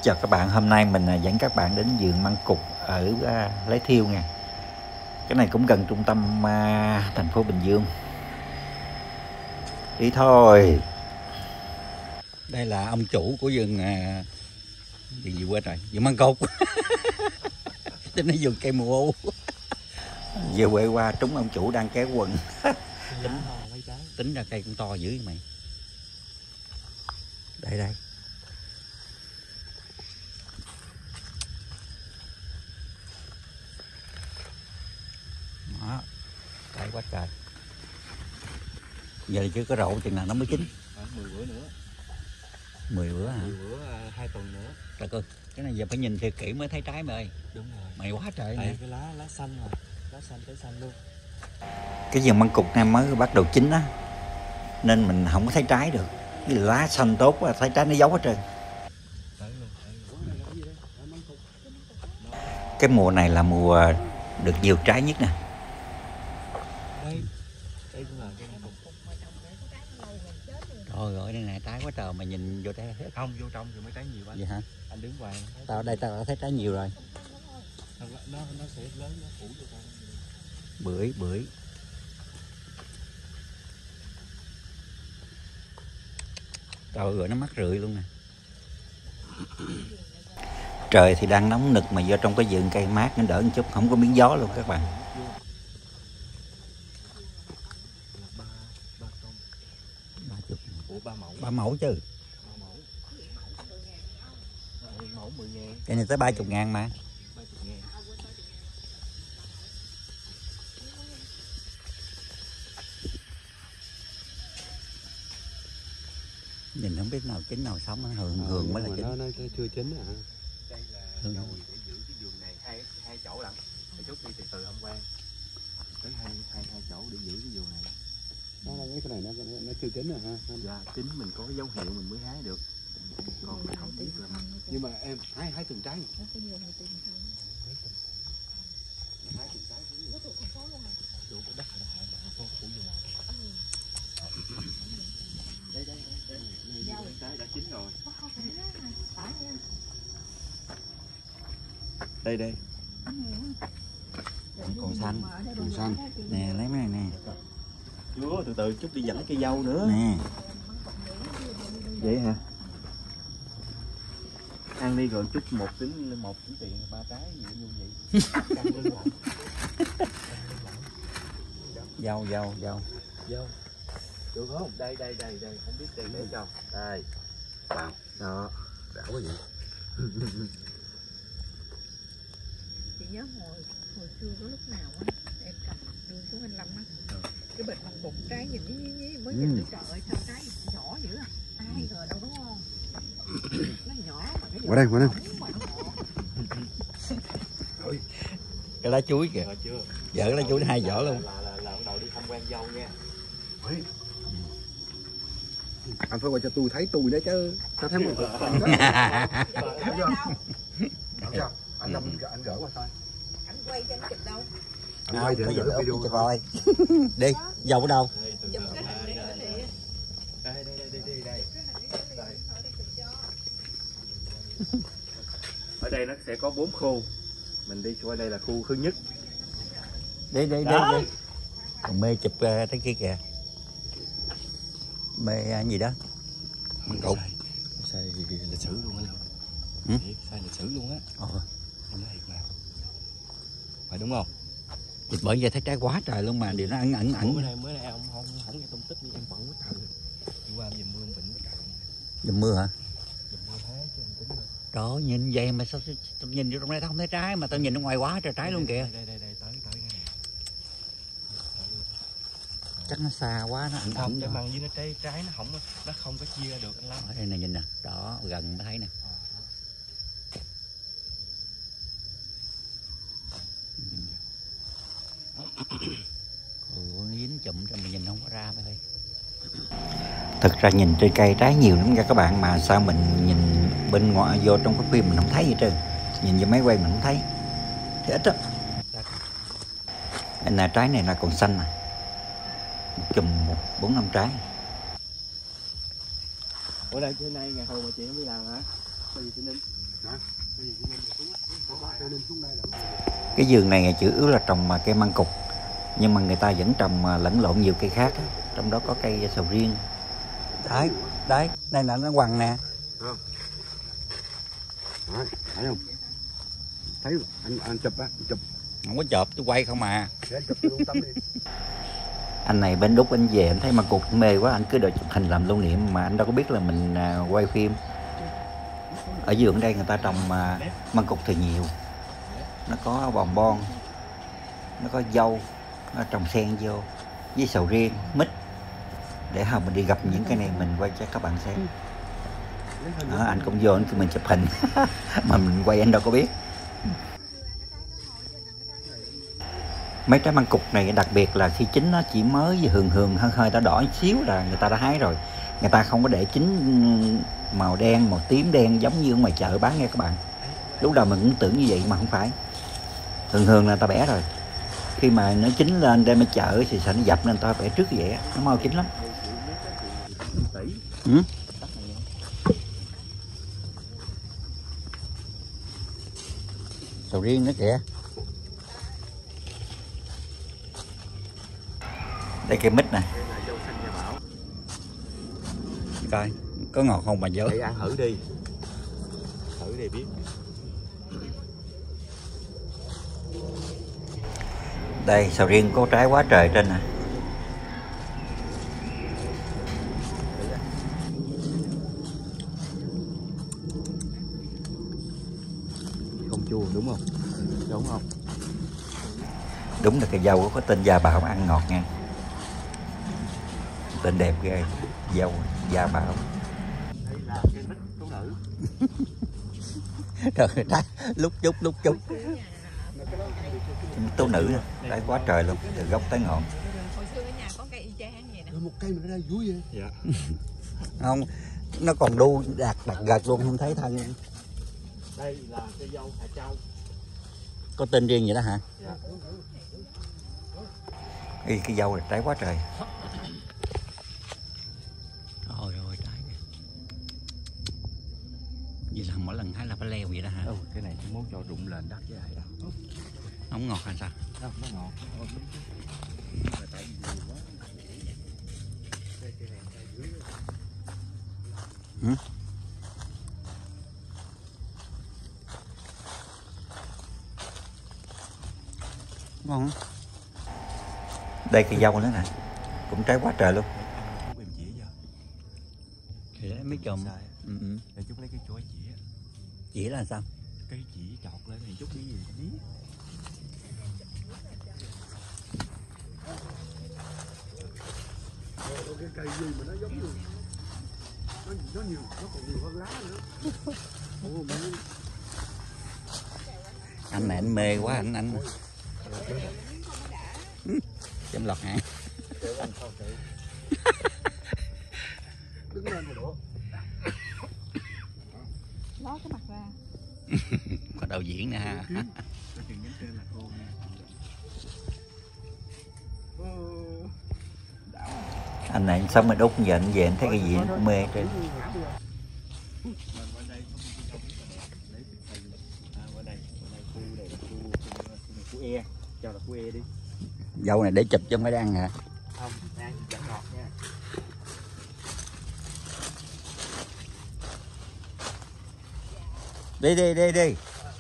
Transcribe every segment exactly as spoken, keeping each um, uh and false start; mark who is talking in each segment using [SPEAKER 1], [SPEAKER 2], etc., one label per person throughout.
[SPEAKER 1] Chào các bạn, hôm nay mình dẫn các bạn đến vườn măng cụt ở uh, Lấy Thiêu nha. Cái này cũng gần trung tâm uh, thành phố Bình Dương. Đi thôi. Đây là ông chủ của vườn uh, vườn gì quên rồi, vườn măng cụt. Tính nó vườn cây mùa u. Vừa quay qua trúng ông chủ đang kéo quần. tính, tính ra cây cũng to dữ vậy mày. Đây đây. Đó, trái quá trời. Giờ chưa có rộ chừng nào nó mới chín.
[SPEAKER 2] mười bữa nữa.
[SPEAKER 1] mười bữa hả?
[SPEAKER 2] mười bữa hai tuần nữa.
[SPEAKER 1] Trời ơi, cái này giờ phải nhìn thiệt kỹ mới thấy trái mày ơi.
[SPEAKER 2] Đúng rồi.
[SPEAKER 1] Mày quá trời
[SPEAKER 2] nè.
[SPEAKER 1] Nè.
[SPEAKER 2] Cái lá lá xanh rồi, lá xanh tới xanh luôn.
[SPEAKER 1] Cái vườn măng cụt này mới bắt đầu chín á, nên mình không có thấy trái được. Cái lá xanh tốt quá, thấy trái nó giấu hết trơn. Cái mùa này là mùa được nhiều trái nhất nè.
[SPEAKER 2] Đây, đây cũng là cái măng cụt.
[SPEAKER 1] Trời ơi, đây nè, trái quá trời mà nhìn vô đây.
[SPEAKER 2] Không, vô trong thì mới trái nhiều quá.
[SPEAKER 1] Vậy hả?
[SPEAKER 2] Anh đứng ngoài.
[SPEAKER 1] Tao ở đây tao đã thấy trái nhiều rồi.
[SPEAKER 2] Nó nó sẽ lớn, nó phủ vô trong.
[SPEAKER 1] Bưởi, bưởi. Trời ơi, nó mắc rượi luôn nè. Trời thì đang nóng nực mà vô trong cái vườn cây mát nó đỡ một chút, không có miếng gió luôn các bạn. ba chục.
[SPEAKER 2] Ủa ba mẫu.
[SPEAKER 1] Ba mẫu chứ.
[SPEAKER 2] Ba mẫu. Mẫu mười ngàn.
[SPEAKER 1] Cái này tới ba chục ngàn mà.
[SPEAKER 2] ba chục ngàn.
[SPEAKER 1] Nhìn không biết nào chín nào sống, nó hường hường mới là chín.
[SPEAKER 2] Nó, nó chưa chín hả? Đây là
[SPEAKER 1] ừ.
[SPEAKER 2] Dồi để giữ cái vườn này hai hai chỗ lận. Thì chút đi từ từ hôm qua. Tới hai hai hai chỗ để giữ cái vườn này. Nó là cái này nó nó chưa chín rồi ha. Dạ, chín mình có cái dấu hiệu mình mới hái được. Còn mình không biết rồi. Nhưng mà em hái hái từng trái. Hái từng trái. Nó thuộc thành phố luôn à? Chỗ của đất là thành phố của vườn. Đây đây đây đây. Trái đã chín rồi. Đây đây.
[SPEAKER 1] Còn xanh,
[SPEAKER 2] còn xanh.
[SPEAKER 1] Nè, lấy mấy này nè.
[SPEAKER 2] Chưa, từ từ chút đi dẫn cây dâu nữa.
[SPEAKER 1] Nè.
[SPEAKER 2] Vậy hả? Ăn đi rồi chút một tính một tính tiền ba trái gì như vậy.
[SPEAKER 1] Dâu, dâu, dâu.
[SPEAKER 2] Dâu. Được không? Đây đây đây đây, không biết tiền để cho. Đây. Wow. Đó. Đã quá vậy.
[SPEAKER 3] Chị nhớ hồi hồi xưa có lúc nào á em cầm đưa xuống anh Lâm á, cái bịch măng cụt trái nhìn nhí nhí nhí mới nhìn trời ơi sao trái nhỏ dữ à, ai ngờ đâu đúng không? Nó nhỏ mà cái
[SPEAKER 2] qua đây qua đây.
[SPEAKER 1] Cái lá chuối kìa. Vợ cái lá chuối hai vỏ luôn.
[SPEAKER 2] Là là là bắt đầu đi tham quan dâu nha.
[SPEAKER 4] Anh phải qua cho tôi thấy tôi đấy chứ. Sao thấy một anh Lâm anh gỡ qua thôi.
[SPEAKER 3] Anh quay cho anh chụp đâu?
[SPEAKER 4] Anh quay thì anh gửi video
[SPEAKER 1] rồi. Đi, dâu ở đâu?
[SPEAKER 3] Chụp cái hình đi nữa đi.
[SPEAKER 2] Đây đây đây đây đây. Đây. Ở đây nó sẽ có bốn khu. Mình đi qua đây là khu thứ nhất.
[SPEAKER 1] Đi đi đi đi. Còn mê chụp uh, cái kia kìa. Mê uh, gì đó?
[SPEAKER 2] Cục. Xài lịch sử luôn á.
[SPEAKER 1] Ừ?
[SPEAKER 2] Xài lịch sử luôn á.
[SPEAKER 1] Ờ.
[SPEAKER 2] Em nói thiệt mà. Phải đúng không?
[SPEAKER 1] Thì bởi vậy thấy trái quá trời luôn mà điều nó ẩn ẩn ẩn.
[SPEAKER 2] Bữa nay mới nay ông không không nghe tung tích đi em bận quá trời. Đi qua em dùm mưa em bệnh quá trời.
[SPEAKER 1] Dùm mưa hả?
[SPEAKER 2] Dùm mưa thế chứ em tính đâu.
[SPEAKER 1] Đó, nhìn vậy mà sao tao nhìn vô trong đây tao không thấy trái mà tao nhìn ở ngoài quá trời trái luôn kìa.
[SPEAKER 2] Đây đây đây tới tới đây.
[SPEAKER 1] Chắc nó xa quá nó ẩn
[SPEAKER 2] Không,
[SPEAKER 1] ẩn
[SPEAKER 2] cái
[SPEAKER 1] rồi.
[SPEAKER 2] măng với nó trái trái nó không nó không có chia được anh Lâm.
[SPEAKER 1] Ở đây này nhìn nè, đó gần mới thấy nè. Ừ, nó dính chụm cho mình nhìn không có ra thôi. Thực ra nhìn trên cây trái nhiều lắm nha các bạn, mà sao mình nhìn bên ngoài vô trong cái phim mình không thấy gì trơn. Nhìn vô máy quay mình không thấy. Thì ít lắm. Đây là trái này là còn xanh nè. Một chùm một bốn năm trái.
[SPEAKER 2] Ủa đây trên đây ngày hồi mà chị không đi làm hả? Sao gì chị Ninh?
[SPEAKER 1] Cái vườn này ngày chủ yếu là trồng cây măng cục, nhưng mà người ta vẫn trồng lẫn lộn nhiều cây khác, trong đó có cây sầu riêng. Đấy, đấy, đây là nó quằn nè.
[SPEAKER 4] Đấy, thấy không? Thấy không? Anh, anh chụp á, anh chụp.
[SPEAKER 1] Không có chụp, tôi quay không à.
[SPEAKER 4] Để anh chụp tôi luôn tấm đi.
[SPEAKER 1] Anh này bên Úc anh về anh thấy măng cục mê quá, anh cứ đòi chụp hình làm lưu niệm mà anh đâu có biết là mình quay phim. Ở vườn đây người ta trồng măng cục thì nhiều, nó có bòn bon, nó có dâu, nó trồng xen vô với sầu riêng, mít. Để hồi mình đi gặp những cái này mình quay cho các bạn xem. Đó, anh cũng vô anh kêu mình chụp hình mà mình quay anh đâu có biết. Mấy trái măng cục này đặc biệt là khi chín nó chỉ mới hường hường hơi hơi đã đỏ xíu là người ta đã hái rồi. Người ta không có để chín màu đen, màu tím đen giống như ở ngoài chợ bán nghe các bạn. Lúc đầu mình cũng tưởng như vậy mà không phải. Thường thường là người ta bẻ rồi. Khi mà nó chín lên đem đi chợ thì sợ nó dập nên người ta bẻ trước vậy á, nó mau chín lắm. Ừ? Sầu riêng nữa kìa. Đây cây mít nè. Coi, có ngọt không bà vô?
[SPEAKER 2] Để ăn thử đi. Thử đi biết.
[SPEAKER 1] Đây, sầu riêng có trái quá trời trên nè.
[SPEAKER 2] Không chua đúng không? Đúng không?
[SPEAKER 1] Đúng là cây dâu có tên Gia Bảo ăn ngọt nha. Tên đẹp ghê. Dâu Gia Bảo.
[SPEAKER 2] Đây là cây mít tú nữ.
[SPEAKER 1] Trời ơi, lúc chút lúc chút. Tú nữ nè, trái quá trời luôn, từ gốc tới ngọn.
[SPEAKER 3] Hồi xưa ở nhà có cây y chang vậy nè.
[SPEAKER 4] Rồi một cây mà nó ra vui vậy.
[SPEAKER 2] Dạ.
[SPEAKER 1] Không, nó còn đu đạt đặt gật luôn, không thấy thân.
[SPEAKER 2] Đây là cây dâu Hà Châu.
[SPEAKER 1] Có tên riêng vậy đó hả?
[SPEAKER 2] Dạ.
[SPEAKER 1] Cái, cái dâu là trái quá trời. Ôi ôi trái kìa. Vậy là mỗi lần hái là phải leo vậy đó hả?
[SPEAKER 2] Ừ, cái này muốn cho rụng lên đất với ai đâu.
[SPEAKER 1] Nó không ngọt hay sao?
[SPEAKER 2] Đâu, nó ngọt.
[SPEAKER 1] Ừ? Ngon. Đây cây dâu nữa nè, cũng trái quá trời luôn.
[SPEAKER 2] Em chỉ giờ.
[SPEAKER 1] Thì lấy mấy chùm. Ừ, ừ.
[SPEAKER 2] Để chút lấy cái chuối chỉ.
[SPEAKER 1] Chỉ là sao?
[SPEAKER 2] Cái chỉ chọt lên thì chút cái gì không biết.
[SPEAKER 4] Cái cây gì mà nó giống như nó, nó nhiều, nó còn nhiều hơn lá nữa. Ủa, mà...
[SPEAKER 1] Anh này anh mê quá anh anh. Chấm lọt hả?
[SPEAKER 4] Đứng lên rồi đổ.
[SPEAKER 3] Ló cái mặt ra.
[SPEAKER 1] Có đạo diễn nè ha.
[SPEAKER 2] Cái chừng nhánh trên là khô nha.
[SPEAKER 1] Anh này sống ở Úc giờ anh về anh thấy cái gì cũng mê trên.
[SPEAKER 2] E, cho là cua e đi.
[SPEAKER 1] Dâu này để chụp chứ không phải ăn hả?
[SPEAKER 2] Không, ăn thì chẳng ngọt nha.
[SPEAKER 1] Đi đi đi đi.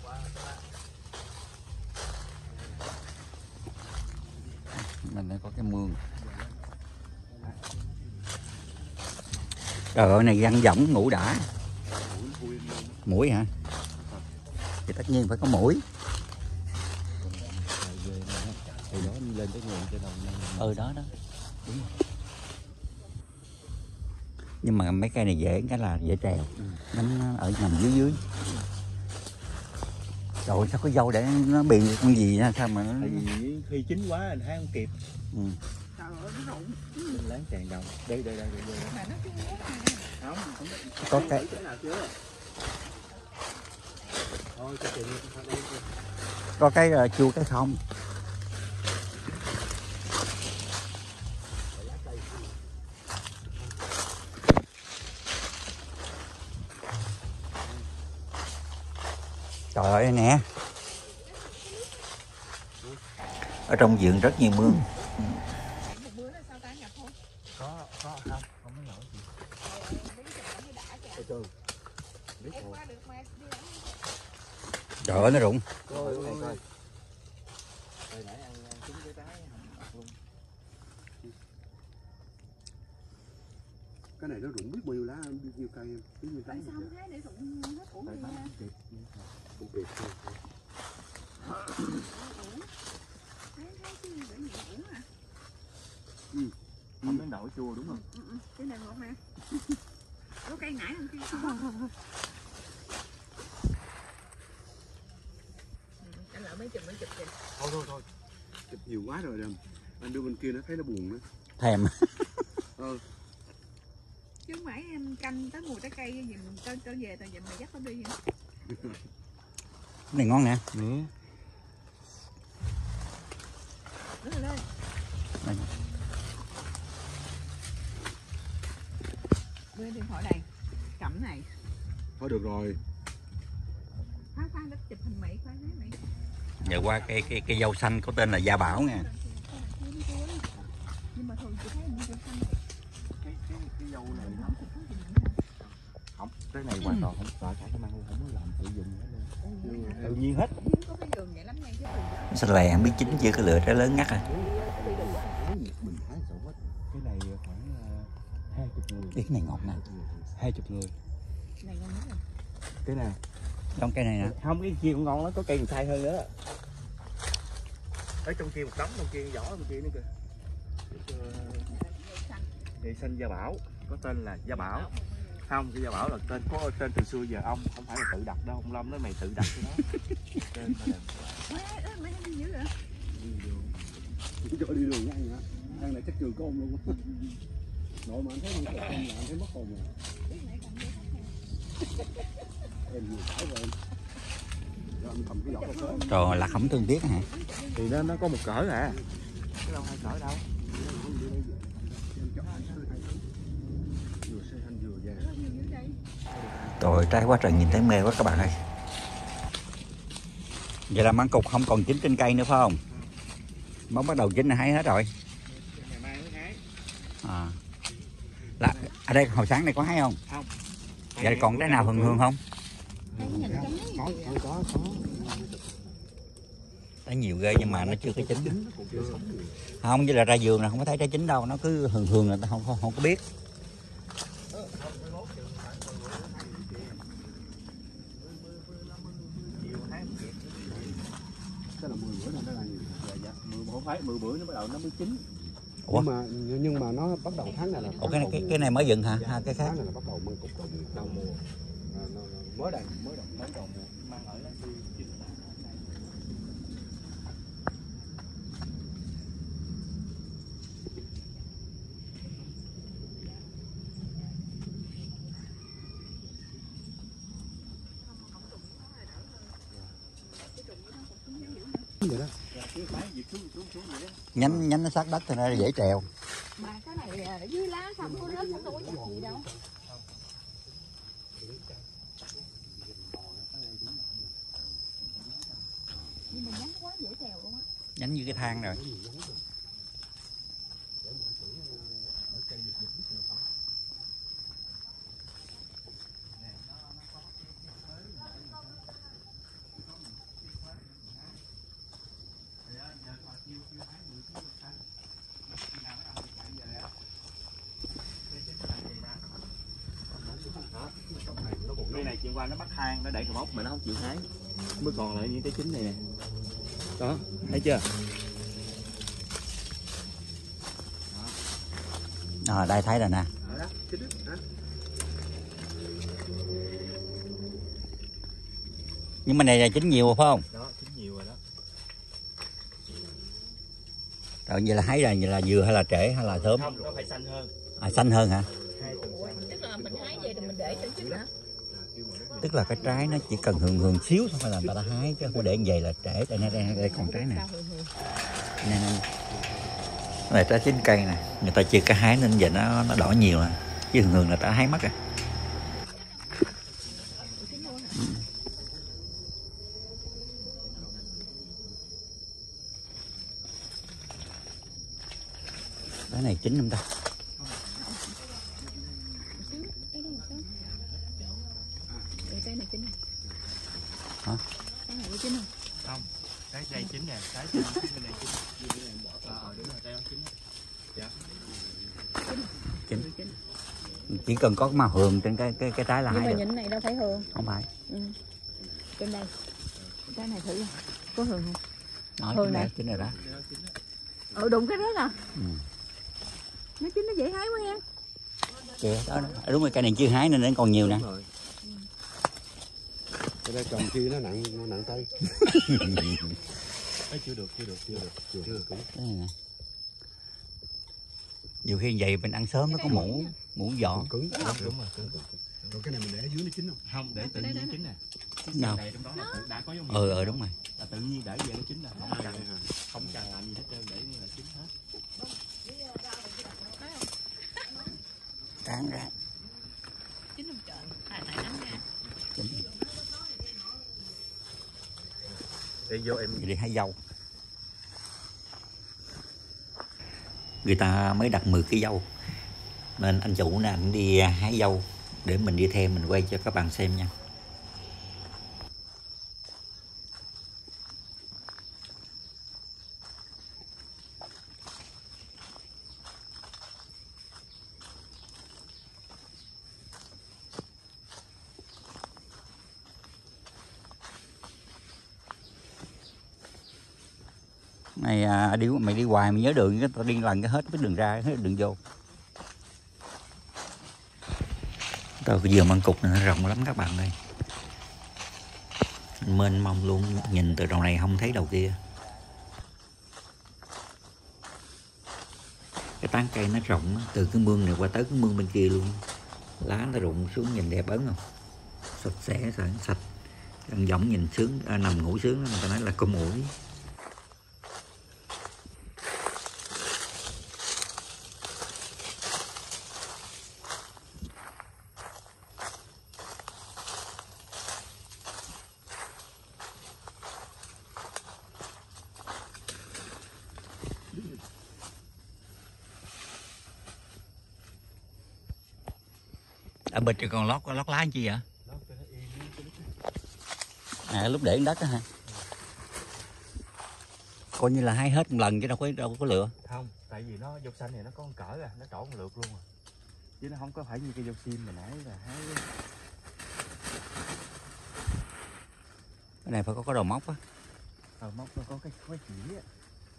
[SPEAKER 1] Mình đây có cái mương. Trời ơi này răng võng ngủ đã. Mũi hả? Thì tất nhiên phải có mũi.
[SPEAKER 2] Thì đó lên tới nguồn cho đồng.
[SPEAKER 1] Ừ đó đó. Đúng rồi. Nhưng mà mấy cây này dễ cái là dễ trèo. Ừ. Nó ở nằm dưới dưới. Trời ơi, sao có dâu để nó bị con gì nha, sao mà nó...
[SPEAKER 2] Thì khi chín quá anh hái không kịp.
[SPEAKER 1] Ừ.
[SPEAKER 3] Trời ơi nó rụng.
[SPEAKER 2] Mình láng tràn đầu. Đây đây đây đây. đây.
[SPEAKER 3] Mà nó chưa uống mà.
[SPEAKER 2] Không, không
[SPEAKER 1] Có cái
[SPEAKER 2] thôi cho chị
[SPEAKER 1] có cái uh, chua cái không. Trời ơi nè, ở trong vườn rất nhiều mương.
[SPEAKER 3] Một bữa là sao ta nhập không?
[SPEAKER 2] Có, có không? Không có nổi gì. Từ từ. Biết
[SPEAKER 3] Em
[SPEAKER 2] rồi.
[SPEAKER 3] qua được mà đi ăn.
[SPEAKER 1] Trời ơi nó rụng.
[SPEAKER 2] Coi, coi, coi. Hồi nãy ăn, ăn trúng cái trái không ập luôn.
[SPEAKER 4] Cái này nó rụng biết bao nhiêu lá, biết nhiêu cây em, biết nhiêu
[SPEAKER 3] Tại
[SPEAKER 4] trái.
[SPEAKER 3] sao không thấy để rụng hết củ
[SPEAKER 2] Tại
[SPEAKER 3] gì
[SPEAKER 2] bán
[SPEAKER 3] ra?
[SPEAKER 2] không kịp.
[SPEAKER 4] Không kịp.
[SPEAKER 3] Thấy thấy chứ để nhiều củ hả?
[SPEAKER 2] Không đến đậu chua đúng không?
[SPEAKER 3] Ừ, ừ, cái này ngọt nè. Có cây nãy không kia? Anh lỡ mấy chùm mấy chụp kìa.
[SPEAKER 4] Thôi thôi thôi. Chụp nhiều quá rồi em. Anh đưa bên kia nó thấy nó buồn nữa.
[SPEAKER 1] Thèm.
[SPEAKER 4] Ờ.
[SPEAKER 3] Chứ không phải em canh tới mùa trái cây gì mình cho cho về tao giờ mày dắt nó đi vậy?
[SPEAKER 1] Cái này ngon nè.
[SPEAKER 2] Nè.
[SPEAKER 3] Đứng rồi lên.
[SPEAKER 1] Đây.
[SPEAKER 3] Đưa điện thoại đây. Cầm này.
[SPEAKER 4] Thôi được rồi.
[SPEAKER 3] Phá phá đất chụp hình Mỹ phá thấy Mỹ.
[SPEAKER 1] Giờ qua cái cái cái dâu xanh có tên là Gia Bảo nha.
[SPEAKER 3] Nhưng mà thường chị thấy như dâu xanh này.
[SPEAKER 2] Cái, cái, cái dâu này nó
[SPEAKER 3] Không có gì nữa.
[SPEAKER 2] không, cái này hoàn toàn không sợ cả cái măng, không có làm tự dùng hết luôn.
[SPEAKER 3] Ừ,
[SPEAKER 2] Tự nhiên hết.
[SPEAKER 3] nhưng có cái đường vậy lắm nha chứ từ
[SPEAKER 1] Sao lè không biết chín chưa, cái lửa trái lớn ngắt à.
[SPEAKER 2] Mình hái sợ hết. Cái này khoảng hai chục người.
[SPEAKER 1] Cái này ngọt nè.
[SPEAKER 2] Hai chục người.
[SPEAKER 3] này ngon nhất rồi.
[SPEAKER 2] Cái nào?
[SPEAKER 1] Trong cây này nè.
[SPEAKER 2] Không, cái kia cũng ngon lắm, có cây còn sai hơn nữa. Ở trong kia một đống, trong kia vỏ trong kia nữa kìa. Cây xanh Gia Bảo, có tên là Gia Bảo. Không, cái Gia Bảo là tên có tên từ xưa giờ ông, không phải là tự đặt đâu, ông Lâm nói mày tự đặt cái đó. Tên là
[SPEAKER 3] Ê, ê, mấy đi dữ rồi.
[SPEAKER 4] Cho đi đường với anh hả? Anh này chắc trường con luôn. Nội mà anh thấy con là anh thấy mất hồn rồi. Em nhiều cái rồi em. Rồi anh cầm cái giỏ cà phê.
[SPEAKER 1] Trời là không thương tiếc hả?
[SPEAKER 2] thì nó nó có một cỡ à. Cái đâu hai cỡ đâu.
[SPEAKER 4] Em cho anh chơi hai thứ. Vừa xe anh vừa già.
[SPEAKER 1] Trời trái quá trời, nhìn thấy mê quá các bạn ơi. Vậy là măng cục không còn chín trên cây nữa phải không? Mới bắt đầu chín là hái hết rồi.
[SPEAKER 2] Ngày mai mới hái.
[SPEAKER 1] À. Là ở đây hồi sáng này có hái không?
[SPEAKER 2] Không.
[SPEAKER 1] Vậy còn trái nào hường hường không?
[SPEAKER 4] Có, có, có, có.
[SPEAKER 1] Trái nhiều ghê nhưng mà nó chưa có chín. Không, với là ra vườn là không có thấy trái chín đâu, nó cứ hường hường là ta không, không không có biết.
[SPEAKER 4] Cái là mười bữa này nó là nhiều.
[SPEAKER 2] Dạ dạ, mười không phải mười bữa nó bắt đầu nó mới chín.
[SPEAKER 1] Ủa?
[SPEAKER 4] Nhưng mà nhưng mà nó bắt đầu tháng này là
[SPEAKER 1] Ủa cái này cái, cái này mới dựng hả? Ha, cái khác.
[SPEAKER 4] tháng này là bắt đầu măng cục rồi.
[SPEAKER 2] Đầu mùa.
[SPEAKER 4] Nó, nó, nó mới đây, mới đầu.
[SPEAKER 2] Mới đầu mùa mang ở nó tươi chín.
[SPEAKER 4] Vậy đó.
[SPEAKER 1] Nhánh nhánh nó sát đất thì nó dễ trèo.
[SPEAKER 3] Mà cái này ở dưới lá không có rớt, không có chắc gì đâu. Nhưng mà nhánh quá dễ trèo luôn á.
[SPEAKER 1] Nhánh như cái thang rồi.
[SPEAKER 2] Cây này chuyện qua nó bắt hang, nó đẩy cà bóc mà nó không chịu hái, mới còn lại những trái chín này nè. Đó, thấy chưa?
[SPEAKER 1] À, đây thấy rồi nè.
[SPEAKER 4] Đó, chín đó.
[SPEAKER 1] Nhưng mà này là chín nhiều rồi phải không?
[SPEAKER 2] Đó, chín nhiều rồi đó.
[SPEAKER 1] Rồi vậy là hái là vậy là vừa hay là trễ hay là sớm?
[SPEAKER 2] Không, nó phải xanh hơn.
[SPEAKER 1] À xanh hơn hả?
[SPEAKER 2] Hai tuần xanh.
[SPEAKER 3] Tức là mình hái về thì mình để cho chín hả?
[SPEAKER 1] Tức là cái trái nó chỉ cần hường hường xíu thôi là người ta đã hái, chứ không có để như vậy là trễ. Đây đây, đây, đây còn trái này. Này, này. Cái này trái chín cây này, người ta chưa có hái nên giờ nó nó đỏ nhiều à. Chứ hường hường là ta hái mất rồi. Cái này chín không ta?
[SPEAKER 3] Cái này chín.
[SPEAKER 1] Hả?
[SPEAKER 3] Cái này chín không?
[SPEAKER 2] Không, cái đây chín nè, cái trên bên này chín. Ờ đúng rồi, đây nó chín. Dạ.
[SPEAKER 1] Chín. Chỉ cần có cái màu hường trên cái cái cái trái là
[SPEAKER 3] Nhưng
[SPEAKER 1] hái
[SPEAKER 3] mà
[SPEAKER 1] được.
[SPEAKER 3] nhìn này đâu thấy hương.
[SPEAKER 1] Không phải.
[SPEAKER 3] Ừ. Trên đây. Cái này thử có hương không?
[SPEAKER 1] Nói
[SPEAKER 3] Hường
[SPEAKER 1] chín
[SPEAKER 3] này.
[SPEAKER 1] này, chín rồi đó.
[SPEAKER 3] Ừ đúng cái đó nè.
[SPEAKER 1] Ừ.
[SPEAKER 3] Nó chín nó dễ hái quá ha.
[SPEAKER 1] Kìa, đó, đó. Đúng rồi, cây này chưa hái nên nó còn nhiều nè.
[SPEAKER 4] Cái đây trồng chi nó nặng nó nặng tay.
[SPEAKER 2] Ấy chưa được, chưa được, chưa được, chưa, chưa được.
[SPEAKER 1] Cái này nè. Nhiều khi vậy mình ăn sớm nó có mũ, mũ giòn.
[SPEAKER 4] Cứng.
[SPEAKER 2] Đúng, đúng rồi, cứng.
[SPEAKER 4] Rồi cái này mình để ở dưới nó chín không?
[SPEAKER 2] Không, để tự nhiên chín nè.
[SPEAKER 1] Nào.
[SPEAKER 2] Này trong đó là tự, đã có dấu hiệu.
[SPEAKER 1] Ừ, ừ đúng rồi.
[SPEAKER 2] Là tự nhiên để về nó chín là không cần không cần làm gì hết trơn để là chín hết.
[SPEAKER 1] Tán ra.
[SPEAKER 3] Chín không trời. Tại tại nắng nha.
[SPEAKER 1] Chín.
[SPEAKER 2] Đi vô em
[SPEAKER 1] Vậy đi hái dâu. Người ta mới đặt mười cái dâu. Nên anh chủ nè, anh đi hái dâu để mình đi theo, mình quay cho các bạn xem nha. Này à, đi mày đi hoài mày nhớ đường, cái tao đi lần cái hết cái đường ra hết đường vô. Tao cái vườn măng cục này nó rộng lắm các bạn ơi, mênh mông luôn, nhìn từ đầu này không thấy đầu kia. Cái tán cây nó rộng từ cái mương này qua tới cái mương bên kia luôn, lá nó rụng xuống nhìn đẹp ấn không, sạch sẽ sạch, sạch. Ăn giống nhìn sướng, à, nằm ngủ sướng, người ta nói là có mũi. Ở bên còn lót lót lá chi vậy? À lúc để đất đó hả? Coi như là hái hết một lần chứ đâu có đâu có lựa.
[SPEAKER 2] không, tại vì nó dâu xanh này nó có con cỡ à, nó trổ một lượt luôn à. Chứ nó không có phải như cây dâu sim mà nãy là hái.
[SPEAKER 1] Cái này phải có cái đầu móc á.
[SPEAKER 2] Ờ móc nó có cái khói chỉ á.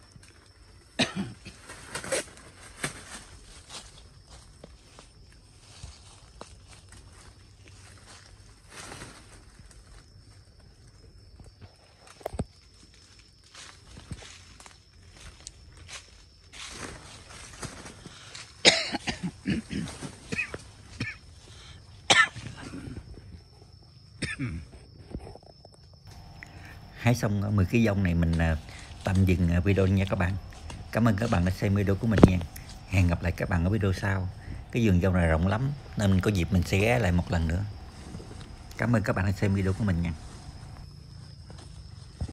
[SPEAKER 1] Hái xong mười cái dông này mình tạm dừng video nha các bạn. Cảm ơn các bạn đã xem video của mình nha. Hẹn gặp lại các bạn ở video sau. Cái vườn dâu này rộng lắm nên có dịp mình sẽ ghé lại một lần nữa. Cảm ơn các bạn đã xem video của mình nha.